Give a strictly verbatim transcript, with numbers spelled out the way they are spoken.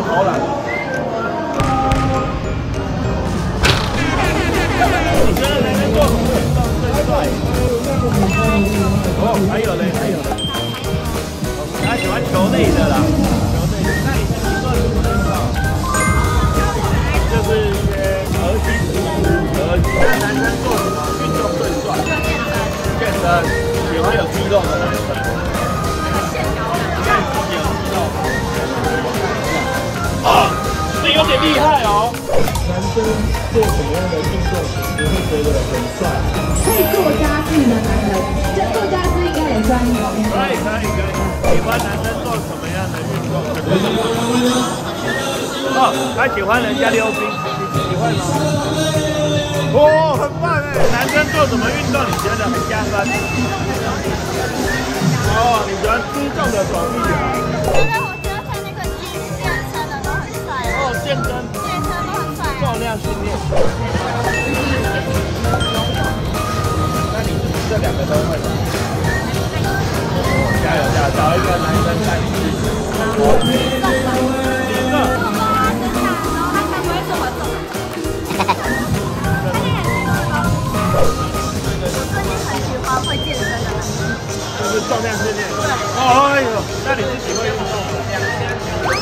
投篮。你觉得男生做什么运动最帅？哦，还有嘞，还有嘞。他喜欢球类的啦，球类的。那你是做什么运动？就是一些核心核心。那男生做什么运动最帅？健身。喜欢有肌肉的男生。啊，这有点厉害哦。 男生做什么样的运动你会觉得很帅？ 可以做家事的男人，这做家事应该也算一种运动。 可以可以可以。喜欢男生做什么样的运动？哦，他喜欢人家溜冰，你喜欢吗？哦，很棒哎！男生做什么运动你觉得很加分？哦，你喜欢粗重的手臂啊？ 因为我觉得看那个健健身的都很帅哦。 哦，健身， 健身都很帅。 重量训练。那你这两个都会吗？加油加油，找一个男生带你去。你个。 我帮他增强，然后他才不会这么重。我最近很喜欢会健身的男生。 就是重量训练。对。哦，哎呦，那你是喜欢运动的？